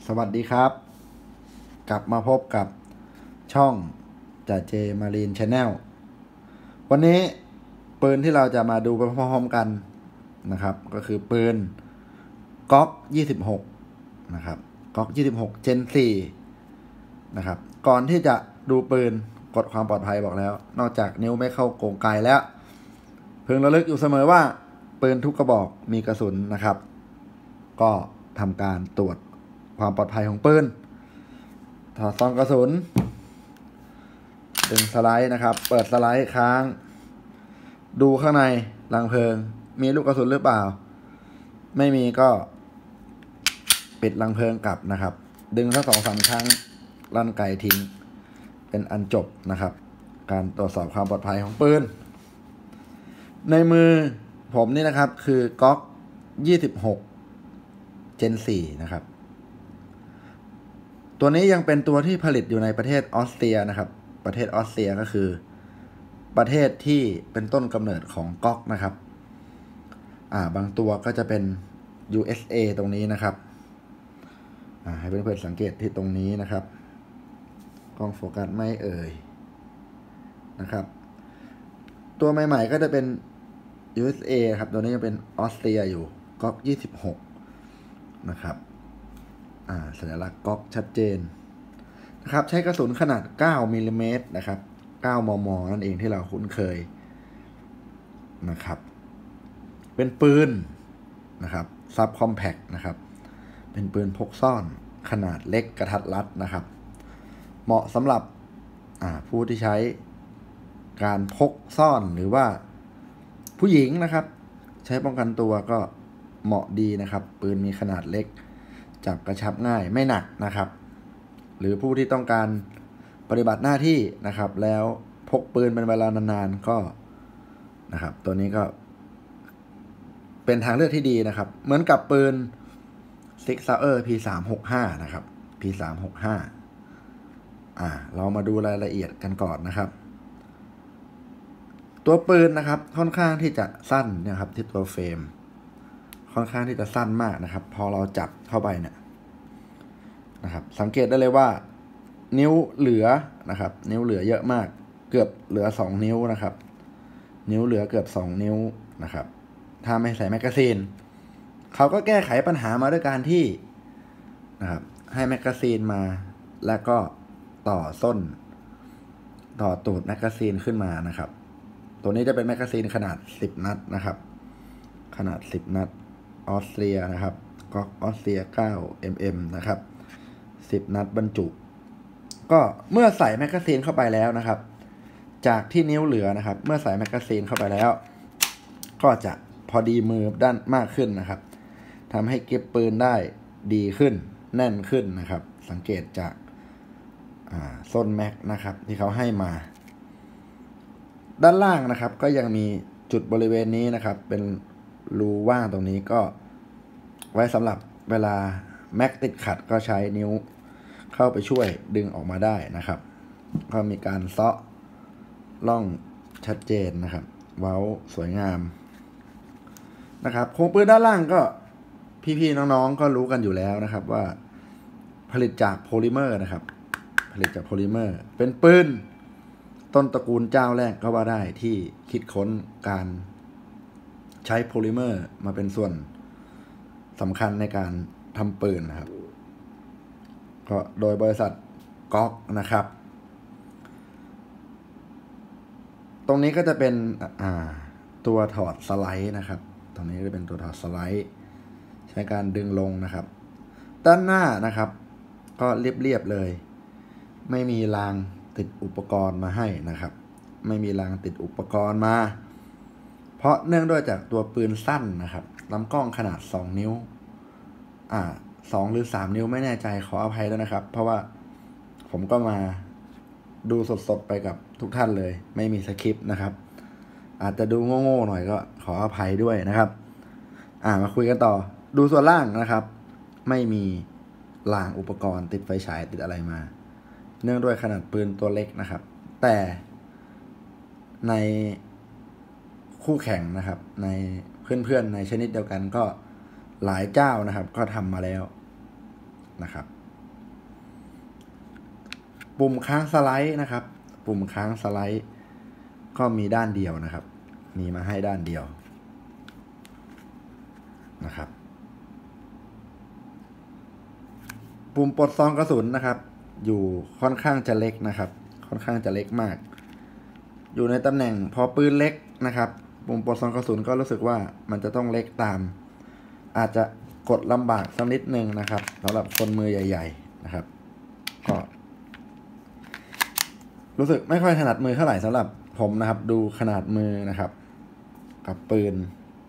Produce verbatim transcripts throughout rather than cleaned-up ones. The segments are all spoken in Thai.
สวัสดีครับกลับมาพบกับช่องจ่าเจมารีนชาแนลวันนี้ปืนที่เราจะมาดูไปพร้อมๆกันนะครับก็คือปืนก๊อกยี่สิบหกนะครับก๊อกยี่สิบหก Gen สี่นะครับก่อนที่จะดูปืนกดความปลอดภัยบอกแล้วนอกจากนิ้วไม่เข้าโกงไกแล้วเพิ่งระลึกอยู่เสมอว่าปืนทุกกระบอกมีกระสุนนะครับก็ทำการตรวจความปลอดภัยของปืนถอดซองกระสุนดึงสไลด์นะครับเปิดสไลด์ค้างดูข้างในรังเพลิงมีลูกกระสุนหรือเปล่าไม่มีก็ปิดรังเพลิงกลับนะครับดึงทั้งสองสามครั้งลั่นไกทิ้งเป็นอันจบนะครับการตรวจสอบความปลอดภัยของปืนในมือผมนี่นะครับคือก๊อกยี่สิบหก Gen สี่นะครับตัวนี้ยังเป็นตัวที่ผลิตอยู่ในประเทศออสเตรียนะครับประเทศออสเตรียก็คือประเทศที่เป็นต้นกำเนิดของก๊อกนะครับอ่าบางตัวก็จะเป็น ยู เอส เอ ตรงนี้นะครับอ่าให้เพื่อนๆสังเกตที่ตรงนี้นะครับกล้องโฟกัสไม่เอ่ยนะครับตัวใหม่ๆก็จะเป็น ยู เอส เอ ครับตัวนี้ยังเป็นออสเตรียอยู่ก๊อกยี่สิบหกนะครับอ่าสัญลักษณ์ก๊อกชัดเจนนะครับใช้กระสุนขนาดเก้ามิลลิเมตรนะครับเก้ามมนั่นเองที่เราคุ้นเคยนะครับเป็นปืนนะครับซับคอมแพคนะครับเป็นปืนพกซ่อนขนาดเล็กกระทัดรัดนะครับเหมาะสำหรับอ่าผู้ที่ใช้การพกซ่อนหรือว่าผู้หญิงนะครับใช้ป้องกันตัวก็เหมาะดีนะครับปืนมีขนาดเล็กจับกระชับง่ายไม่หนักนะครับหรือผู้ที่ต้องการปฏิบัติหน้าที่นะครับแล้วพกปืนเป็นเวลานานๆก็นะครับตัวนี้ก็เป็นทางเลือกที่ดีนะครับเหมือนกับปืน Sig Sauer พี สามหกห้า นะครับ พี สามหกห้า อ่าเรามาดูรายละเอียดกันก่อนนะครับตัวปืนนะครับค่อนข้างที่จะสั้นนะครับที่ตัวเฟรมค่อนข้างที่จะสั้นมากนะครับพอเราจับเข้าไปเนี่ยนะครับสังเกตได้เลยว่านิ้วเหลือนะครับนิ้วเหลือเยอะมากเกือบเหลือสองนิ้วนะครับนิ้วเหลือเกือบสองนิ้วนะครับถ้าไม่ใส่แมกกาซีนเขาก็แก้ไขปัญหามาด้วยการที่นะครับให้แมกกาซีนมาแล้วก็ต่อส้นต่อตูดแมกกาซีนขึ้นมานะครับตัวนี้จะเป็นแมกกาซีนขนาดสิบนัดนะครับขนาดสิบนัดออสเตรียนะครับก๊อกออสเตรียเก้า มิลลิเมตร นะครับสิบนัดบรรจุก็เมื่อใส่แมกกาซีนเข้าไปแล้วนะครับจากที่นิ้วเหลือนะครับเมื่อใส่แมกกาซีนเข้าไปแล้วก็จะพอดีมือด้านมากขึ้นนะครับทำให้เก็บปืนได้ดีขึ้นแน่นขึ้นนะครับสังเกตจากส้นแม็กนะครับที่เขาให้มาด้านล่างนะครับก็ยังมีจุดบริเวณนี้นะครับเป็นรูว่างตรงนี้ก็ไว้สำหรับเวลาแม็กติดขัดก็ใช้นิ้วเข้าไปช่วยดึงออกมาได้นะครับก็มีการเซาะล่องชัดเจนนะครับเว้าสวยงามนะครับโครงปืนด้านล่างก็พี่ๆน้องๆก็รู้กันอยู่แล้วนะครับว่าผลิตจากโพลิเมอร์นะครับผลิตจากโพลิเมอร์เป็นปืนต้นตระกูลเจ้าแรกก็ว่าได้ที่คิดค้นการใช้โพลิเมอร์มาเป็นส่วนสำคัญในการทำปืนนะครับก็โดยบริษัทก๊อกนะครับตรงนี้ก็จะเป็นอ่าตัวถอดสไลด์นะครับตรงนี้จะเป็นตัวถอดสไลด์ใช้การดึงลงนะครับด้านหน้านะครับก็เรียบๆเลยไม่มีรางติดอุปกรณ์มาให้นะครับไม่มีรางติดอุปกรณ์มาเพราะเนื่องด้วยจากตัวปืนสั้นนะครับลำกล้องขนาดสองนิ้วอ่าสองหรือสามนิ้วไม่แน่ใจขออภัยด้วยนะครับเพราะว่าผมก็มาดูสดๆไปกับทุกท่านเลยไม่มีสคริปต์นะครับอาจจะดูโง่ๆหน่อยก็ขออภัยด้วยนะครับอ่ามาคุยกันต่อดูส่วนล่างนะครับไม่มีรางอุปกรณ์ติดไฟฉายติดอะไรมาเนื่องด้วยขนาดปืนตัวเล็กนะครับแต่ในคู่แข่งนะครับในเพื่อนๆในชนิดเดียวกันก็หลายเจ้านะครับก็ทำมาแล้วนะครับปุ่มค้างสไลด์นะครับปุ่มค้างสไลด์ก็มีด้านเดียวนะครับมีมาให้ด้านเดียวนะครับปุ่มปลดซองกระสุนนะครับอยู่ค่อนข้างจะเล็กนะครับค่อนข้างจะเล็กมากอยู่ในตำแหน่งพอปืนเล็กนะครับปุ่มปลดซองกระสุนก็รู้สึกว่ามันจะต้องเล็กตามอาจจะกดลำบากสักนิดนึงนะครับสำหรับคนมือใหญ่ๆนะครับก็รู้สึกไม่ค่อยถนัดมือเท่าไหร่สำหรับผมนะครับดูขนาดมือนะครับกับปืน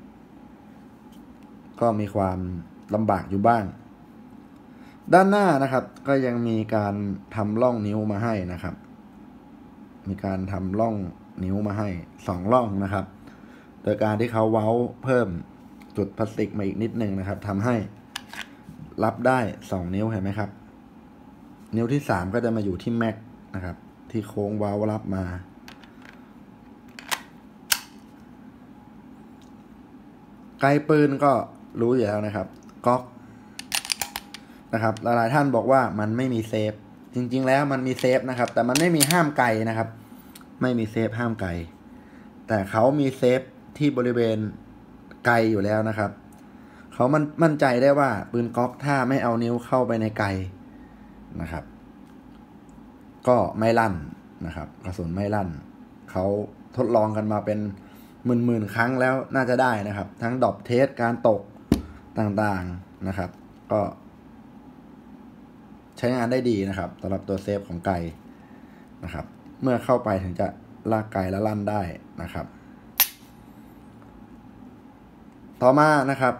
ก็มีความลำบากอยู่บ้างด้านหน้านะครับก็ยังมีการทำร่องนิ้วมาให้นะครับมีการทำร่องนิ้วมาให้สองร่องนะครับโดยการที่เขาเว้าเพิ่มจุดพลาสติกมาอีกนิดนึงนะครับทำให้รับได้สองนิ้วเห็นไหมครับนิ้วที่สามก็จะมาอยู่ที่แม็กนะครับที่โค้งเว้ารับมาไกปืนก็รู้อยู่แล้วนะครับก๊อกนะครับหลายๆท่านบอกว่ามันไม่มีเซฟจริงๆแล้วมันมีเซฟนะครับแต่มันไม่มีห้ามไกนะครับไม่มีเซฟห้ามไกแต่เขามีเซฟที่บริเวณไกอยู่แล้วนะครับเขามันมั่นใจได้ว่าปืนก๊อกถ้าไม่เอานิ้วเข้าไปในไกนะครับก็ไม่ลั่นนะครับกระสุนไม่ลั่นเขาทดลองกันมาเป็นหมื่นๆครั้งแล้วน่าจะได้นะครับทั้งดรอปเทสการตกต่างๆนะครับก็ใช้งานได้ดีนะครับสำหรับตัวเซฟของไกนะครับเมื่อเข้าไปถึงจะลากไกและลั่นได้นะครับต่อมานะครับ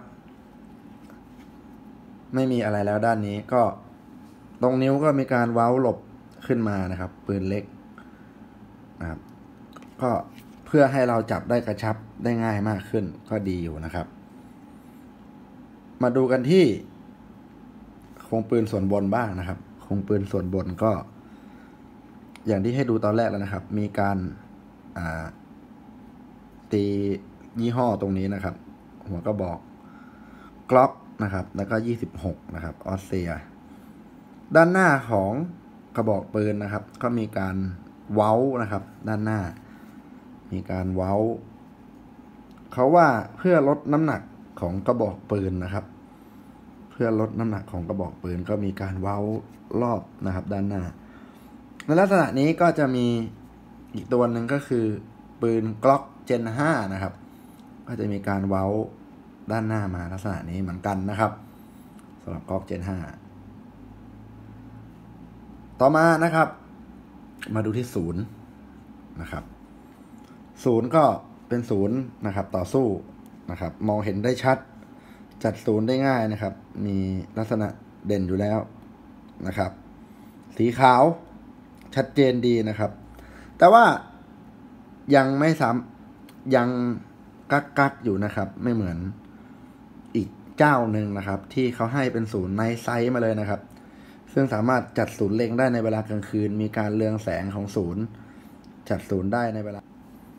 ไม่มีอะไรแล้วด้านนี้ก็ตรงนิ้วก็มีการเว้าหลบขึ้นมานะครับปืนเล็กนะครับก็เพื่อให้เราจับได้กระชับได้ง่ายมากขึ้นก็ดีอยู่นะครับมาดูกันที่โครงปืนส่วนบนบ้างนะครับโครงปืนส่วนบนก็อย่างที่ให้ดูตอนแรกแล้วนะครับมีการตียี่ห้อตรงนี้นะครับหัวกระบอกกล็อกนะครับแล้วก็ยี่สิบหกนะครับออสเตรียด้านหน้าของกระบอกปืนนะครับก็มีการเว้านะครับด้านหน้ามีการเว้าเขาว่าเพื่อลดน้ำหนักของกระบอกปืนนะครับเพื่อลดน้ำหนักของกระบอกปืนก็มีการเว้ารอบนะครับด้านหน้าในลักษณะนี้ก็จะมีอีกตัวหนึ่งก็คือปืนกล็อกเจนห้านะครับก็จะมีการเว้าด้านหน้ามาลักษณะนี้เหมือนกันนะครับสำหรับกล็อกเจนห้าต่อมานะครับมาดูที่ศูนย์นะครับศูนย์ก็เป็นศูนย์นะครับต่อสู้นะครับมองเห็นได้ชัดจัดศูนย์ได้ง่ายนะครับมีลักษณะเด่นอยู่แล้วนะครับสีขาวชัดเจนดีนะครับแต่ว่ายังไม่ซ้ำยังกักกักอยู่นะครับไม่เหมือนอีกเจ้าหนึ่งนะครับที่เขาให้เป็นศูนย์ในไซส์มาเลยนะครับซึ่งสามารถจัดศูนย์เล็งได้ในเวลากลางคืนมีการเรืองแสงของศูนย์จัดศูนย์ได้ในเวลา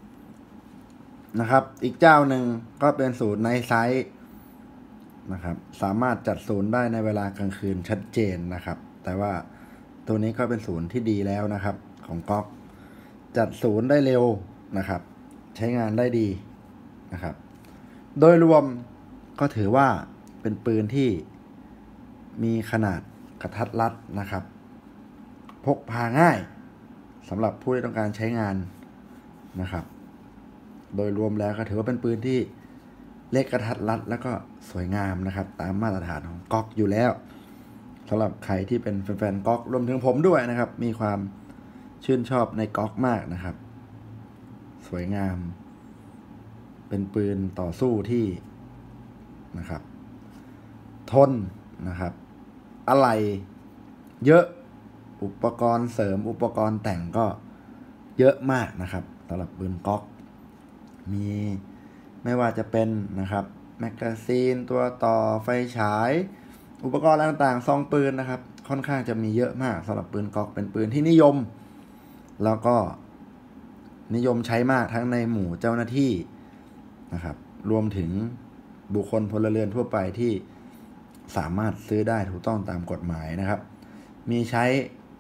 นะครับอีกเจ้าหนึ่งก็เป็นศูนย์ในไซส์นะครับสามารถจัดศูนย์ได้ในเวลากลางคืนชัดเจนนะครับแต่ว่าตัวนี้ก็เป็นศูนย์ที่ดีแล้วนะครับของก๊อกจัดศูนย์ได้เร็วนะครับใช้งานได้ดีนะครับโดยรวมก็ถือว่าเป็นปืนที่มีขนาดกระทัดรัดนะครับพกพาง่ายสำหรับผู้ที่ต้องการใช้งานนะครับโดยรวมแล้วก็ถือว่าเป็นปืนที่เล็กกระทัดรัดแล้วก็สวยงามนะครับตามมาตรฐานของก๊อกอยู่แล้วสำหรับใครที่เป็นแฟนๆก๊อกรวมถึงผมด้วยนะครับมีความชื่นชอบในก๊อกมากนะครับสวยงามเป็นปืนต่อสู้ที่นะครับทนนะครับอะไรเยอะอุปกรณ์เสริมอุปกรณ์แต่งก็เยอะมากนะครับสำหรับปืนก๊อกมีไม่ว่าจะเป็นนะครับแมกกาซีนตัวต่อไฟฉายอุปกรณ์ต่างๆซองปืนนะครับค่อนข้างจะมีเยอะมากสำหรับปืนก๊อกเป็นปืนที่นิยมแล้วก็นิยมใช้มากทั้งในหมู่เจ้าหน้าที่นะครับรวมถึงบุคคลพลเรือนทั่วไปที่สามารถซื้อได้ถูกต้องตามกฎหมายนะครับมีใช้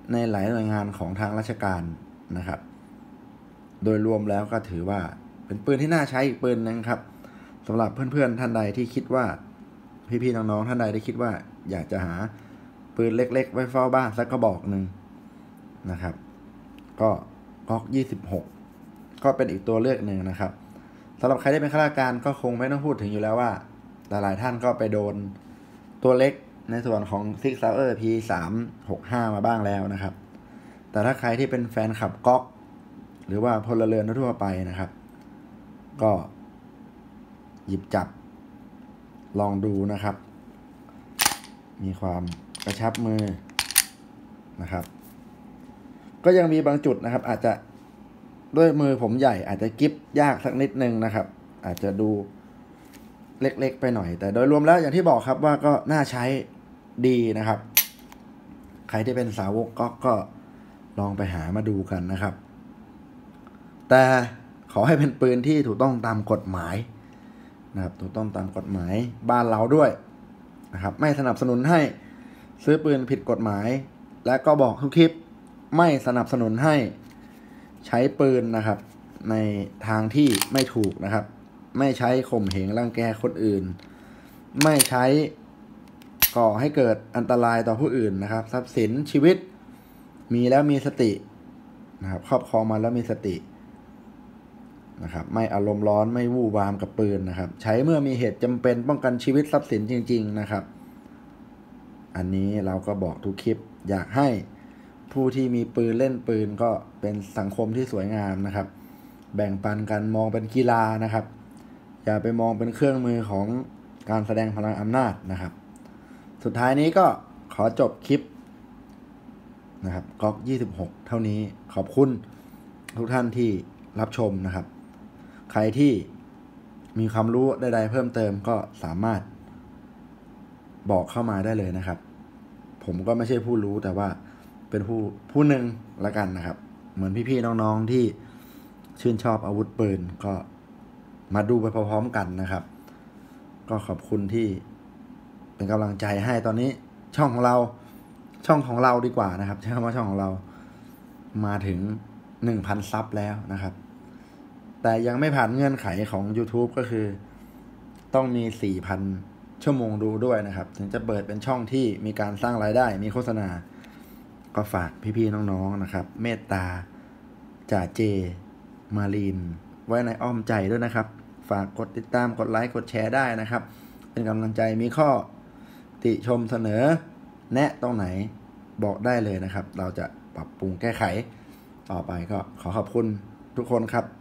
ในหลายหน่วยงานของทางราชการนะครับ โดยรวมแล้วก็ถือว่าเป็นปืนที่น่าใช้อีกปืนนึงครับสำหรับเพื่อนๆท่านใดที่คิดว่าพี่ๆน้องๆท่านใดที่คิดว่าอยากจะหาปืนเล็กๆไว้เฝ้าบ้านสักกระบอกหนึ่งนะครับก็ก๊อกยี่สิบหกก็เป็นอีกตัวเลือกหนึ่งนะครับสำหรับใครที่เป็นข้าราชการก็คงไม่ต้องพูดถึงอยู่แล้วว่าหลายๆท่านก็ไปโดนตัวเล็กในส่วนของ Sig Sauer พี สามหกห้า มาบ้างแล้วนะครับแต่ถ้าใครที่เป็นแฟนคลับก๊อกหรือว่าพลเรือนทั่วไปนะครับก็หยิบจับลองดูนะครับมีความกระชับมือนะครับก็ยังมีบางจุดนะครับอาจจะด้วยมือผมใหญ่อาจจะกิฟยากสักนิดนึงนะครับอาจจะดูเล็กๆไปหน่อยแต่โดยรวมแล้วอย่างที่บอกครับว่าก็น่าใช้ดีนะครับใครที่เป็นสาวกก๊อกก็ลองไปหามาดูกันนะครับแต่ขอให้เป็นปืนที่ถูกต้องตามกฎหมายนะครับถูกต้องตามกฎหมายบ้านเราด้วยนะครับไม่สนับสนุนให้ซื้อปืนผิดกฎหมายและก็บอกทุกคลิปไม่สนับสนุนให้ใช้ปืนนะครับในทางที่ไม่ถูกนะครับไม่ใช้ข่มเหงรังแกคนอื่นไม่ใช้ก่อให้เกิดอันตรายต่อผู้อื่นนะครับทรัพย์สินชีวิตมีแล้วมีสตินะครับครอบครองมาแล้วมีสตินะครับไม่อารมณ์ร้อนไม่วู่วามกับปืนนะครับใช้เมื่อมีเหตุจำเป็นป้องกันชีวิตทรัพย์สินจริงๆนะครับอันนี้เราก็บอกทุกคลิปอยากให้ผู้ที่มีปืนเล่นปืนก็เป็นสังคมที่สวยงามนะครับแบ่งปันกันมองเป็นกีฬานะครับอย่าไปมองเป็นเครื่องมือของการแสดงพลังอำนาจนะครับสุดท้ายนี้ก็ขอจบคลิปนะครับก๊อกยี่สิบหกเท่านี้ขอบคุณทุกท่านที่รับชมนะครับใครที่มีความรู้ใดๆเพิ่มเติมก็สามารถบอกเข้ามาได้เลยนะครับผมก็ไม่ใช่ผู้รู้แต่ว่าเป็นผู้ผู้หนึ่งละกันนะครับเหมือนพี่ๆน้องๆที่ชื่นชอบอาวุธปืนก็มาดูไปพร้อมๆกันนะครับก็ขอบคุณที่เป็นกำลังใจให้ตอนนี้ช่องของเราช่องของเราดีกว่านะครับใช้คำว่าช่องของเรามาถึง หนึ่งพัน ซับแล้วนะครับแต่ยังไม่ผ่านเงื่อนไขของ YouTube ก็คือต้องมี สี่พัน ชั่วโมงดูด้วยนะครับถึงจะเปิดเป็นช่องที่มีการสร้างรายได้มีโฆษณาก็ฝากพี่ๆน้องๆนะครับเมตตาจ่าเจมาลีนไว้ในอ้อมใจด้วยนะครับฝากกดติดตามกดไลค์กดแชร์ได้นะครับเป็นกำลังใจมีข้อติชมเสนอแนะตรงไหนบอกได้เลยนะครับเราจะปรับปรุงแก้ไขต่อไปก็ขอขอบคุณทุกคนครับ